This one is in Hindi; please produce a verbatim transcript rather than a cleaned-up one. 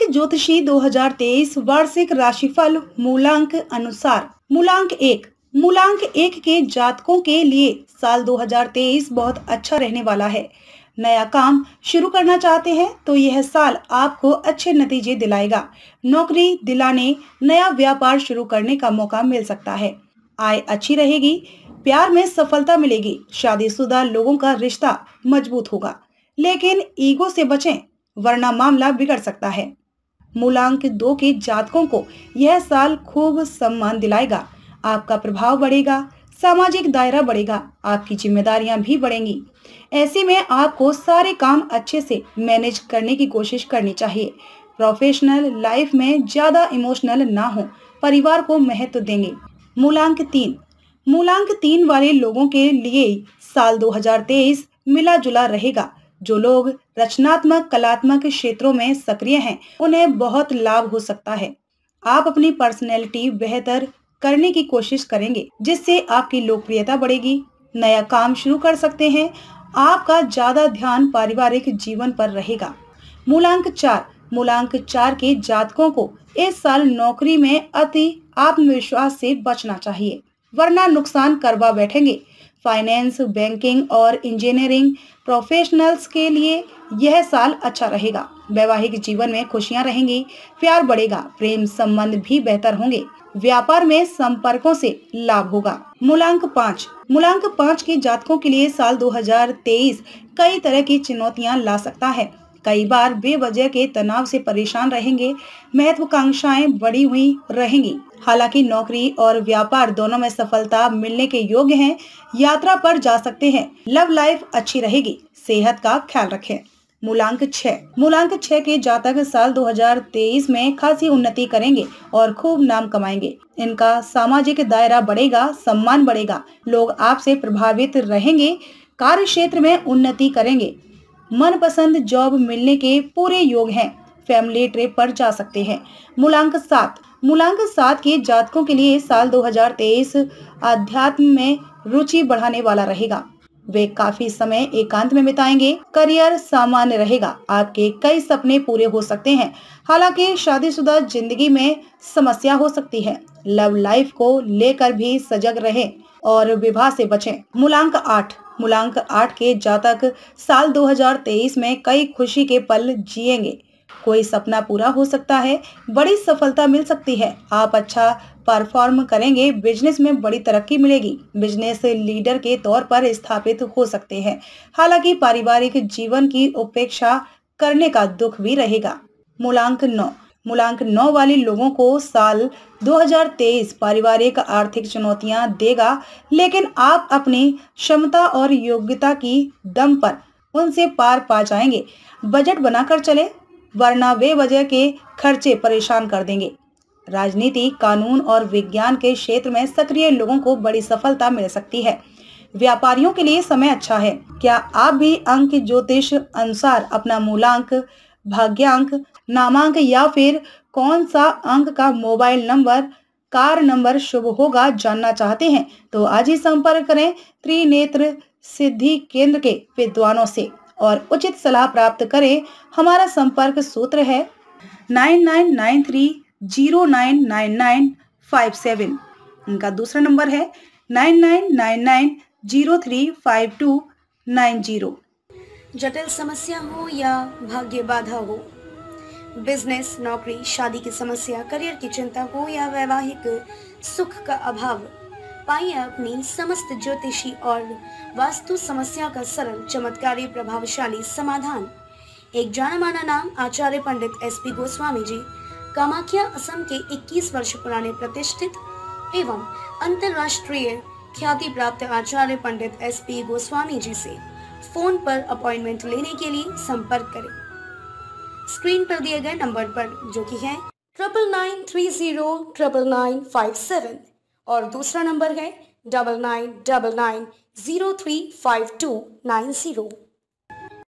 ज्योतिषी दो हज़ार तेईस वार्षिक राशिफल मूलांक अनुसार मूलांक एक मूलांक एक के जातकों के लिए साल दो हज़ार तेईस बहुत अच्छा रहने वाला है। नया काम शुरू करना चाहते हैं तो यह साल आपको अच्छे नतीजे दिलाएगा। नौकरी दिलाने, नया व्यापार शुरू करने का मौका मिल सकता है। आय अच्छी रहेगी, प्यार में सफलता मिलेगी। शादीशुदा लोगों का रिश्ता मजबूत होगा, लेकिन ईगो से बचें वरना मामला बिगड़ सकता है। मूलांक दो के जातकों को यह साल खूब सम्मान दिलाएगा। आपका प्रभाव बढ़ेगा, सामाजिक दायरा बढ़ेगा, आपकी जिम्मेदारियां भी बढ़ेंगी। ऐसे में आपको सारे काम अच्छे से मैनेज करने की कोशिश करनी चाहिए। प्रोफेशनल लाइफ में ज्यादा इमोशनल ना हो, परिवार को महत्व देंगे। मूलांक तीन मूलांक तीन वाले लोगों के लिए साल दो हज़ार तेईस मिला जुला रहेगा। जो लोग रचनात्मक कलात्मक क्षेत्रों में सक्रिय हैं, उन्हें बहुत लाभ हो सकता है। आप अपनी पर्सनैलिटी बेहतर करने की कोशिश करेंगे, जिससे आपकी लोकप्रियता बढ़ेगी। नया काम शुरू कर सकते हैं। आपका ज्यादा ध्यान पारिवारिक जीवन पर रहेगा। मूलांक चार मूलांक चार के जातकों को इस साल नौकरी में अति आत्मविश्वास से बचना चाहिए, वरना नुकसान करवा बैठेंगे। फाइनेंस, बैंकिंग और इंजीनियरिंग प्रोफेशनल्स के लिए यह साल अच्छा रहेगा। वैवाहिक जीवन में खुशियां रहेंगी, प्यार बढ़ेगा, प्रेम संबंध भी बेहतर होंगे। व्यापार में संपर्कों से लाभ होगा। मूलांक पाँच मूलांक पाँच के जातकों के लिए साल दो हज़ार तेईस कई तरह की चुनौतियां ला सकता है। कई बार बेवजह के तनाव से परेशान रहेंगे। महत्वाकांक्षाएं बढ़ी हुई रहेंगी। हालांकि नौकरी और व्यापार दोनों में सफलता मिलने के योग्य हैं। यात्रा पर जा सकते हैं। लव लाइफ अच्छी रहेगी। सेहत का ख्याल रखें। मूलांक छह मूलांक छह के जातक साल दो हज़ार तेईस में खासी उन्नति करेंगे और खूब नाम कमाएंगे। इनका सामाजिक दायरा बढ़ेगा, सम्मान बढ़ेगा, लोग आपसे प्रभावित रहेंगे। कार्य क्षेत्र में उन्नति करेंगे। मनपसंद जॉब मिलने के पूरे योग हैं। फैमिली ट्रिप पर जा सकते हैं। मूलांक सात मूलांक सात के जातकों के लिए साल दो हज़ार तेईस आध्यात्म में रुचि बढ़ाने वाला रहेगा। वे काफी समय एकांत में बिताएंगे। करियर सामान्य रहेगा। आपके कई सपने पूरे हो सकते हैं। हालांकि शादीशुदा जिंदगी में समस्या हो सकती है। लव लाइफ को लेकर भी सजग रहें और विवाह से बचें। मूलांक आठ मूलांक आठ के जातक साल दो हज़ार तेईस में कई खुशी के पल जिएंगे। कोई सपना पूरा हो सकता है। बड़ी सफलता मिल सकती है। आप अच्छा परफॉर्म करेंगे। बिजनेस में बड़ी तरक्की मिलेगी। बिजनेस लीडर के तौर पर स्थापित हो सकते हैं। हालांकि पारिवारिक जीवन की उपेक्षा करने का दुख भी रहेगा। मूलांक नौ मूलांक नौ वाले लोगों को साल दो हज़ार तेईस पारिवारिक आर्थिक चुनौतियां देगा, लेकिन आप अपनी क्षमता और योग्यता की दम पर उनसे पार पा जाएंगे। बजट बनाकर चले, वरना वे वजह के खर्चे परेशान कर देंगे। राजनीति, कानून और विज्ञान के क्षेत्र में सक्रिय लोगों को बड़ी सफलता मिल सकती है। व्यापारियों के लिए समय अच्छा है। क्या आप भी अंक ज्योतिष अनुसार अपना मूलांक, भाग्यांक, नामांक या फिर कौन सा अंक का मोबाइल नंबर, कार नंबर शुभ होगा जानना चाहते हैं तो आज ही संपर्क करें त्रिनेत्र सिद्धि केंद्र के विद्वानों से और उचित सलाह प्राप्त करें। हमारा संपर्क सूत्र है nine nine nine three zero nine nine nine five seven. इनका दूसरा नंबर है nine nine nine nine zero three five two nine zero. जटिल समस्या हो या भाग्य बाधा हो, बिजनेस, नौकरी, शादी की समस्या, करियर की चिंता हो या वैवाहिक सुख का अभाव, पाइए अपनी समस्त ज्योतिषी और वास्तु समस्या का सरल, चमत्कारी, प्रभावशाली समाधान। एक जाना माना नाम आचार्य पंडित एस पी गोस्वामी जी, कामाख्या, असम के इक्कीस वर्ष पुराने प्रतिष्ठित एवं अंतर्राष्ट्रीय ख्याति प्राप्त आचार्य पंडित एस पी गोस्वामी जी से फोन पर अपॉइंटमेंट लेने के लिए संपर्क करें स्क्रीन पर दिए गए नंबर पर, जो कि है triple nine three zero triple nine five seven और दूसरा नंबर है double nine double nine zero three five two nine zero.